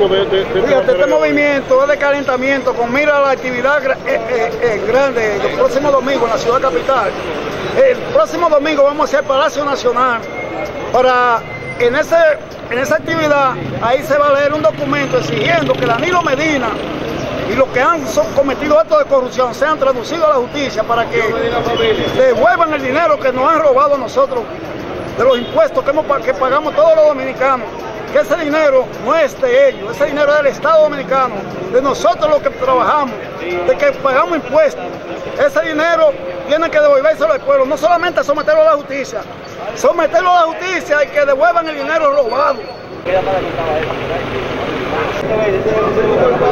motivo de Fíjate, este movimiento es de calentamiento con mira a la actividad grande el próximo domingo en la ciudad capital. El próximo domingo vamos a hacer Palacio Nacional para en esa actividad ahí se va a leer un documento exigiendo que Danilo Medina y los que han cometido actos de corrupción sean traducidos a la justicia para que devuelvan el dinero que nos han robado a nosotros de los impuestos que pagamos todos los dominicanos, que ese dinero no es de ellos, ese dinero es del Estado dominicano, de nosotros los que trabajamos, de que pagamos impuestos. Ese dinero tiene que devolvérselo al pueblo, no solamente someterlo a la justicia, someterlo a la justicia y que devuelvan el dinero robado.